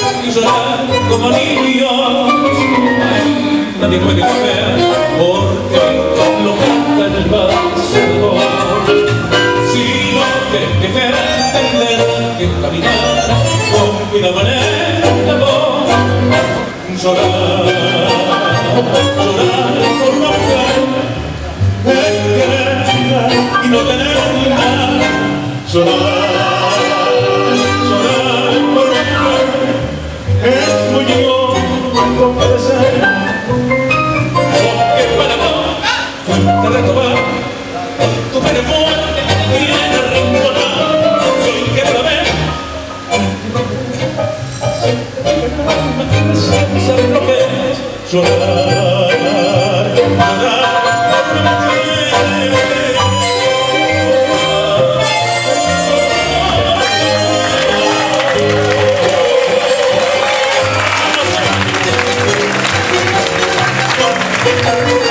y llorar como niños. Ay, nadie puede comer porque lo canta en el vaso. Si no quieres que entender que caminar con vida manera voz, llorar, llorar por una mujer, querer y no tener nada, llorar. Es muy duro puede ser, porque para vos te retomar tu pene fuerte que tiene rinconado. Soy que lo ve, ¿sabes lo que es? Llorar, llorar por una mujer. Thank you.